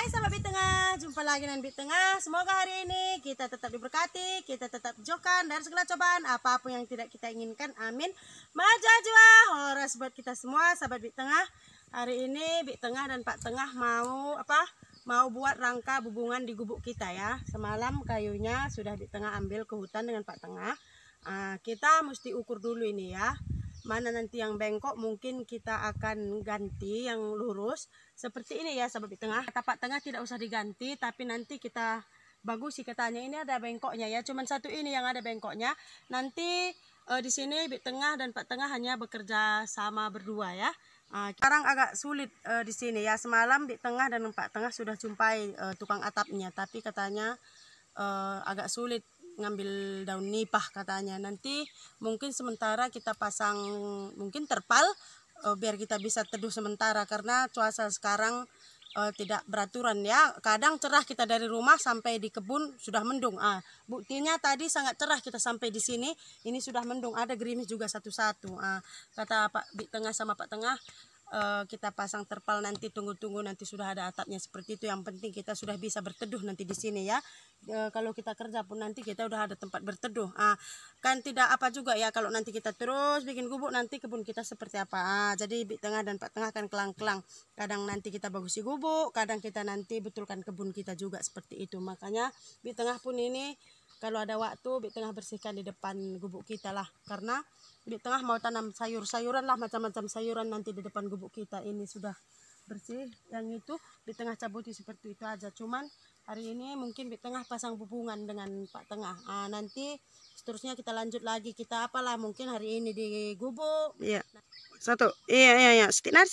Hai sahabat Bit Tengah, jumpa lagi dengan Bit Tengah. Semoga hari ini kita tetap diberkati, kita tetap dijauhkan dari segala cobaan, apapun yang tidak kita inginkan. Amin. Majajwa, horas buat kita semua sahabat Bit Tengah. Hari ini Bit Tengah dan Pak Tengah mau Mau buat rangka bubungan di gubuk kita ya. Semalam kayunya sudah Bit Tengah ambil ke hutan dengan Pak Tengah. Kita mesti ukur dulu ini ya. Mana nanti yang bengkok mungkin kita akan ganti yang lurus seperti ini ya sahabat Bit Tengah. Kata Pak Tengah tidak usah diganti, tapi nanti kita bagus sih katanya, ini ada bengkoknya ya, cuman satu ini yang ada bengkoknya. Nanti di sini Bit Tengah dan Pak Tengah hanya bekerja sama berdua ya. Sekarang agak sulit di sini ya. Semalam Bit Tengah dan Pak Tengah sudah jumpai tukang atapnya, tapi katanya agak sulit ngambil daun nipah katanya. Nanti mungkin sementara kita pasang mungkin terpal biar kita bisa teduh sementara, karena cuaca sekarang tidak beraturan ya. Kadang cerah kita dari rumah sampai di kebun sudah mendung. Buktinya tadi sangat cerah kita sampai di sini, ini sudah mendung, ada gerimis juga satu-satu. Kata Pak Bit Tengah sama Pak Tengah, kita pasang terpal nanti, tunggu-tunggu nanti sudah ada atapnya seperti itu. Yang penting kita sudah bisa berteduh nanti di sini ya. Kalau kita kerja pun nanti kita udah ada tempat berteduh. Kan tidak apa juga ya kalau nanti kita terus bikin gubuk, nanti kebun kita seperti apa. Jadi Bit Tengah dan Pak Tengah kan kelang-kelang. Kadang nanti kita bagusi gubuk, kadang kita nanti betulkan kebun kita juga seperti itu. Makanya Bit Tengah pun ini kalau ada waktu Bit Tengah bersihkan di depan gubuk kita lah, karena Bit Tengah mau tanam sayur-sayuran lah, macam-macam sayuran nanti di depan gubuk kita. Ini sudah bersih, yang itu Bit Tengah cabuti seperti itu aja. Cuman hari ini mungkin Bit Tengah pasang hubungan dengan Pak Tengah. Nanti seterusnya kita lanjut lagi, kita apalah mungkin hari ini di gubuk. Iya. Satu. Iya. Sinar.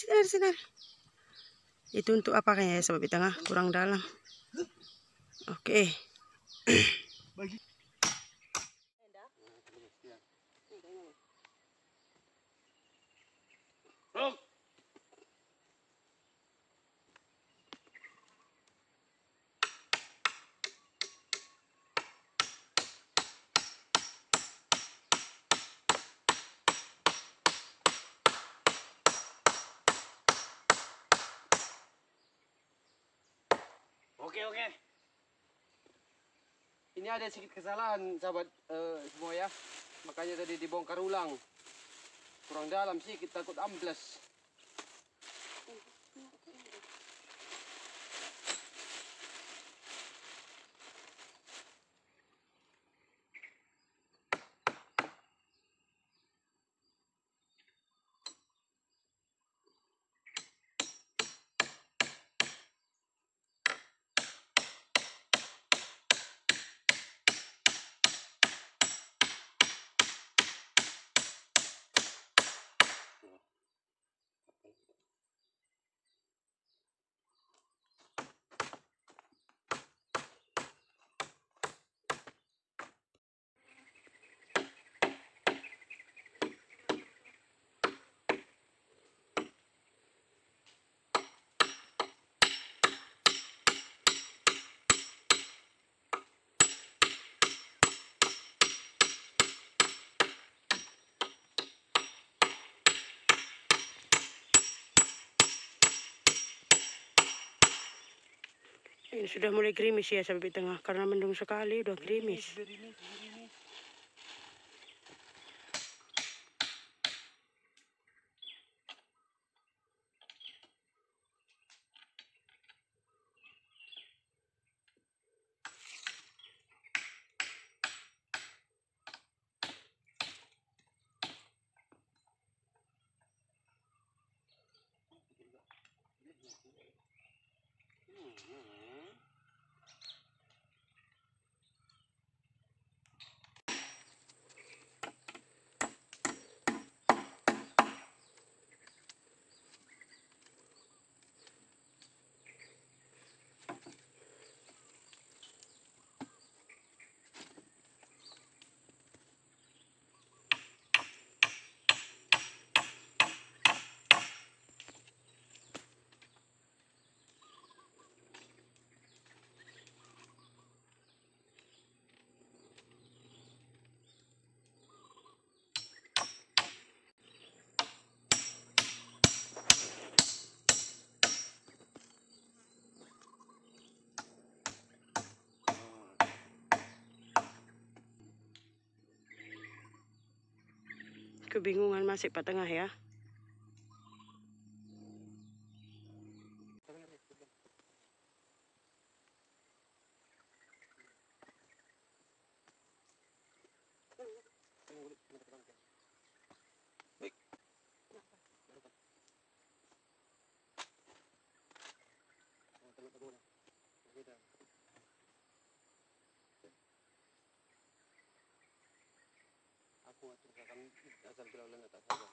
Itu untuk apa kayaknya ya sahabat Bit Tengah? Kurang dalam. Oke. Oke. Ini ada sedikit kesalahan sahabat semua ya. Makanya tadi dibongkar ulang. Kurang dalam sih, kita takut ambles. Ini sudah mulai gerimis ya sahabat Bit Tengah, karena mendung sekali udah gerimis. Kebingungan masih Pak Tengah ya. Aku akan asal kelaulan atas saja.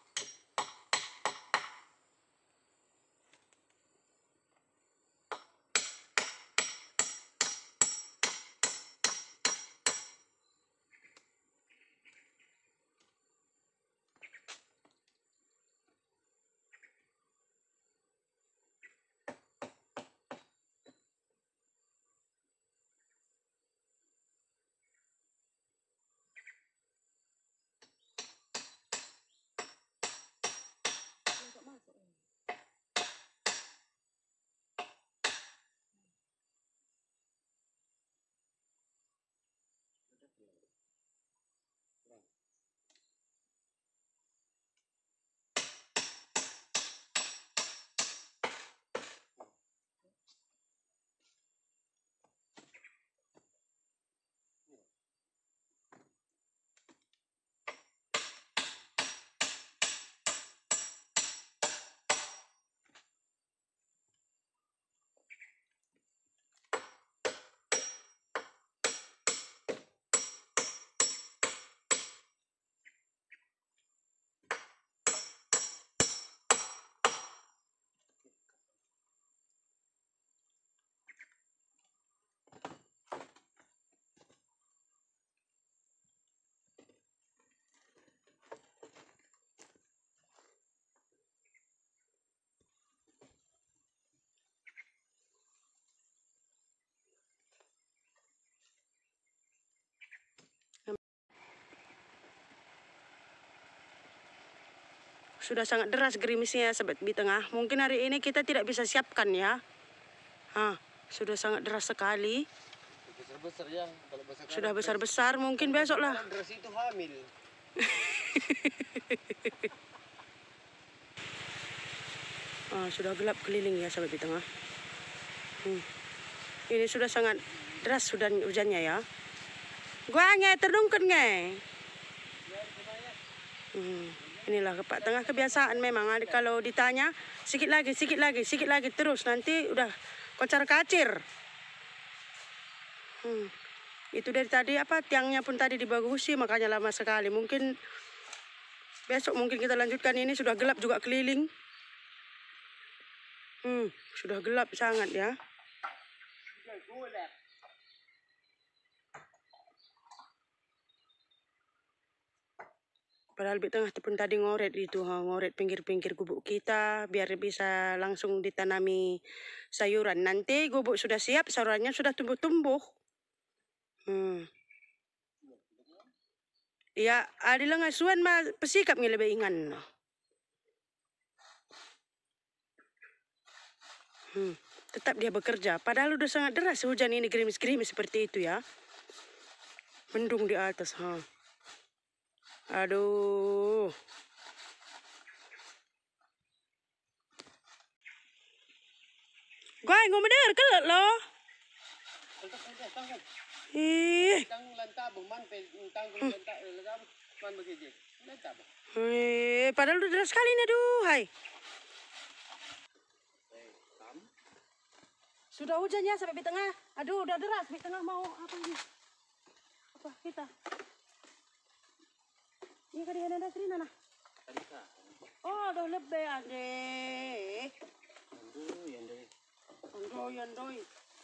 Sudah sangat deras gerimisnya Sobat Bi Tengah. Mungkin hari ini kita tidak bisa siapkan ya. Sudah sangat deras sekali. Besar-besar ya. Kalau Sudah besar-besar, mungkin besok lah. Deras itu hamil. Sudah gelap keliling ya Sobat Bi Tengah. Ini sudah sangat deras hujannya ya. Gua nge terdungken nge. Inilah Pak Tengah kebiasaan memang. Kalau ditanya sikit lagi terus nanti udah kocar kacir. Itu dari tadi tiangnya pun tadi dibagusi makanya lama sekali. Mungkin besok kita lanjutkan, ini sudah gelap juga keliling. Sudah gelap sangat ya. Padahal Bi Tengah pun tadi ngoret itu, ngoret pinggir-pinggir gubuk kita biar bisa langsung ditanami sayuran. Nanti gubuk sudah siap, sayurannya sudah tumbuh-tumbuh. Ya, ada ngasuan mah pesikap lebih ingan. Tetap dia bekerja. Padahal udah sangat deras hujan ini, gerimis-gerimis seperti itu ya. Mendung di atas. Aduh. Gue ngomong kelak lo. Padahal udah deras sekali nih, aduh, hai. Sudah hujan ya sampai Bi Tengah. Aduh, udah deras. Bi Tengah mau apa ini? Apa kita? Ini kan dia ada sini nah. Oh, udah lebih adek. Andoi.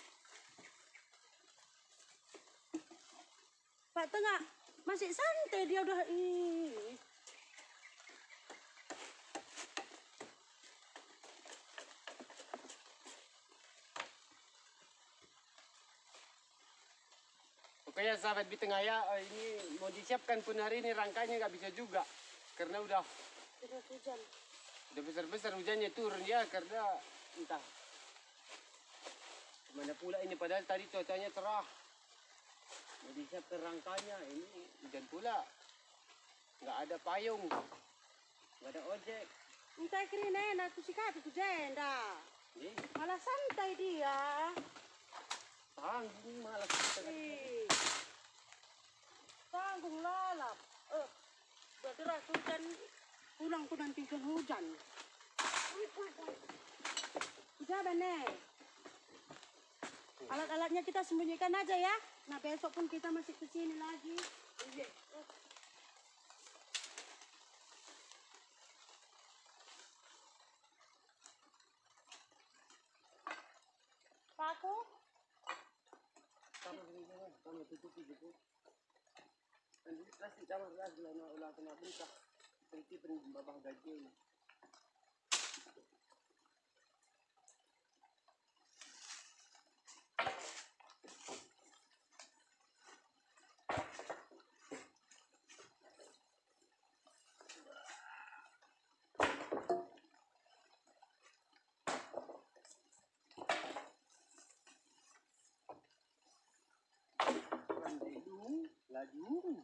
Pak Tengah masih santai dia udah ini. Pokoknya sahabat Bi Tengah ya, ini mau disiapkan pun hari ini rangkanya nggak bisa juga karena udah hujan. Udah besar-besar hujannya turun ya, karena entah mana pula ini, padahal tadi cuacanya cerah. Mau disiapkan rangkanya, ini hujan pula, nggak ada payung. Nggak ada ojek. Entah kiri nena tu si kati tu jenda. Nih, Malah santai dia. tanggung malah kita. Ih. Tanggung lalap. Berderas hujan. Pulang tu nanti hujan. Udah bener. Alat-alatnya kita sembunyikan aja ya. Nah besok pun kita masih ke sini lagi. Iya. Paku? Kamu tutupi gitu. Nanti plastik kamar lagi lah ulah kena bengkak. Seperti babah gaji. Laju.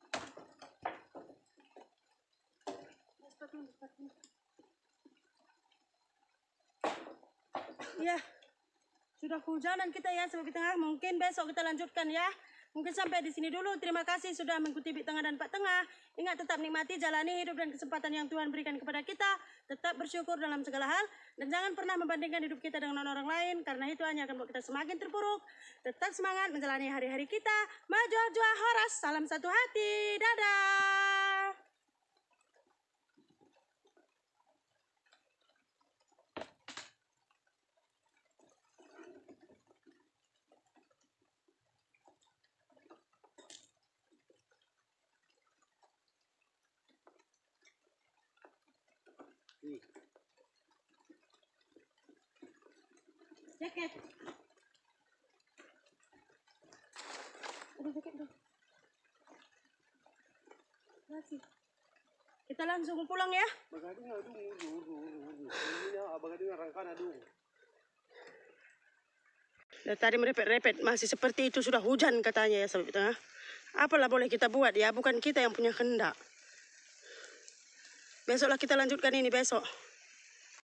Ya, sudah kehujanan kita ya sampai tengah. Mungkin besok kita lanjutkan ya. Mungkin sampai di sini dulu. Terima kasih sudah mengikuti Bit Tengah dan Pak Tengah. Ingat tetap nikmati, jalani hidup dan kesempatan yang Tuhan berikan kepada kita. Tetap bersyukur dalam segala hal. Dan jangan pernah membandingkan hidup kita dengan orang lain. Karena itu hanya akan membuat kita semakin terpuruk. Tetap semangat menjalani hari-hari kita. Majua-jua horas. Salam satu hati. Dadah. Jaket. Udah jaket dong. Masih. Kita langsung pulang ya. Bagading adung. Ini bagading rangkan adung. Dan tadi merepet-repet masih seperti itu, sudah hujan katanya ya sahabat tengah. Apalah boleh kita buat ya, bukan kita yang punya kehendak. Besoklah kita lanjutkan ini besok.